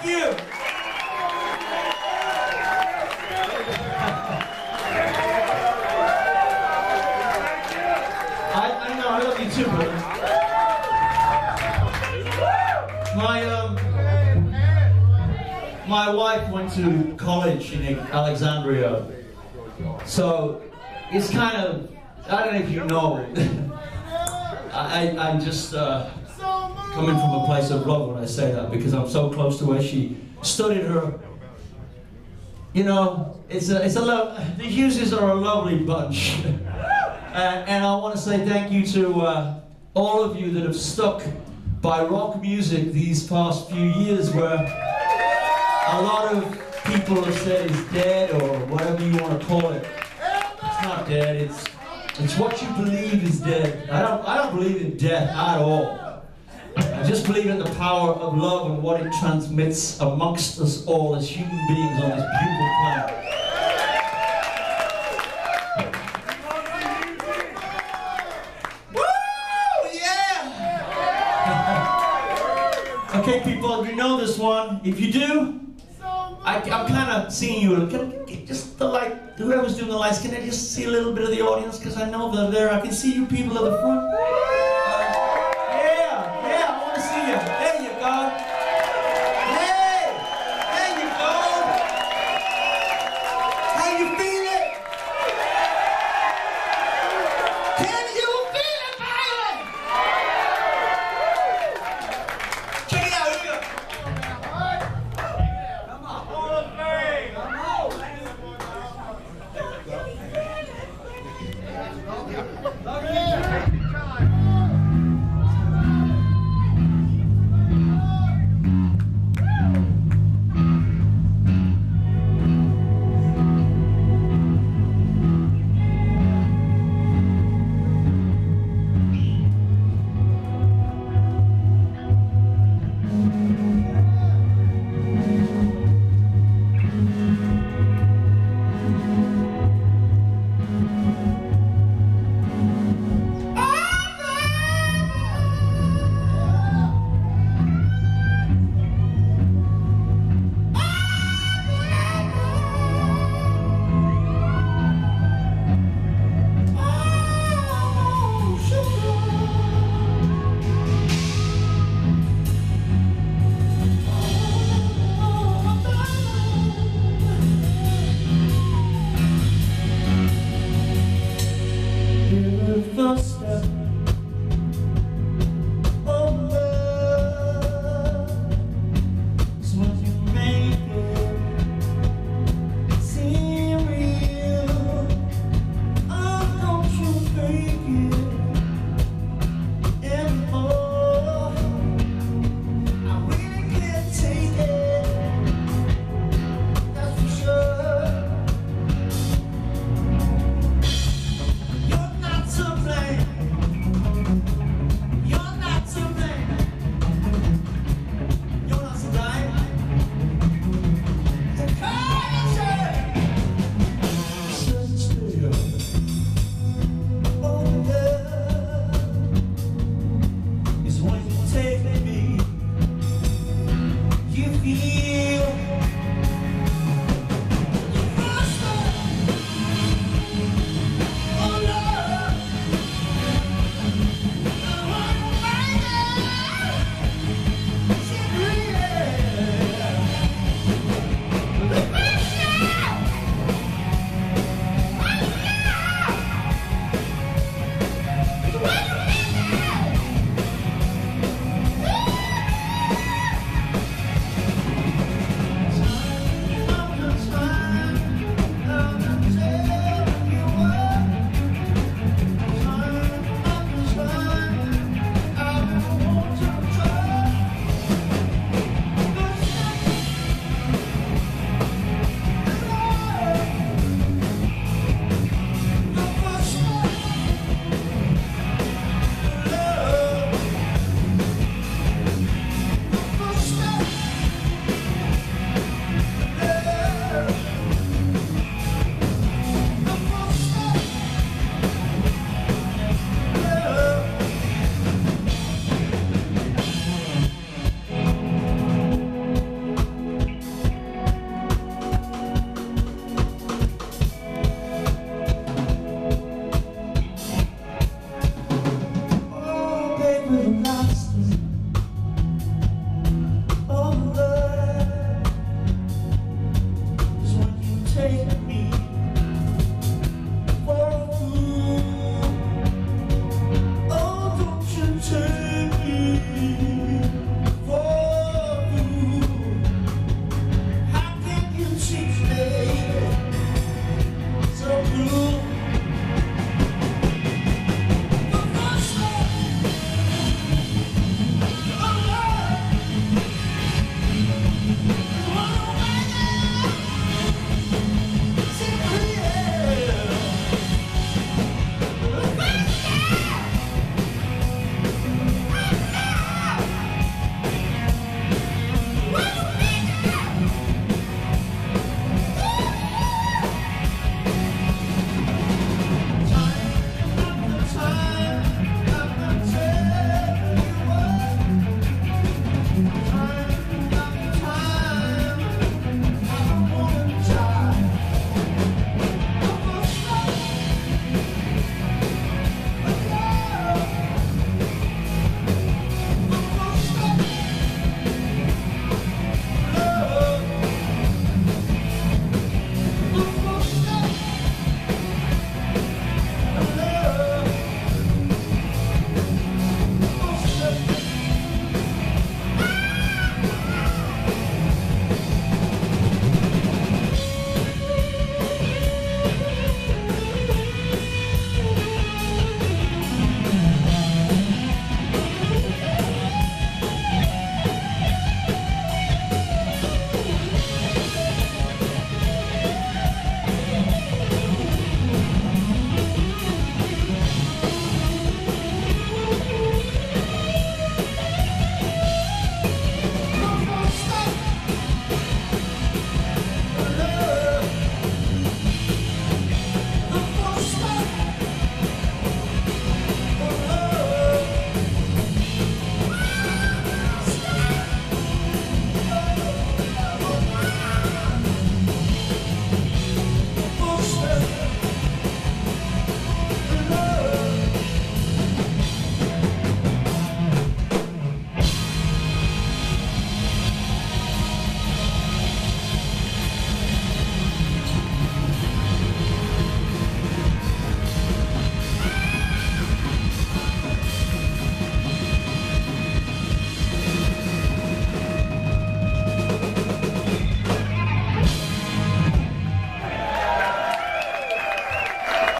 you. I know, I love you too, brother. My wife went to college in Alexandria, so it's kind of, I don't know if you know, I'm just coming from a place of love when I say that, because I'm so close to where she studied her. You know, it's a love. The Hugheses are a lovely bunch, and I want to say thank you to all of you that have stuck by rock music these past few years, where a lot of people have said it's dead or whatever you want to call it. It's not dead. It's what you believe is dead. I don't believe in death at all. I just believe in the power of love and what it transmits amongst us all as human beings on this beautiful planet. Woo! Yeah! Okay, people, you know this one. If you do, I'm kind of seeing you. Just the light, whoever's doing the lights, can I just see a little bit of the audience? Because I know they're there. I can see you people at the front. Feel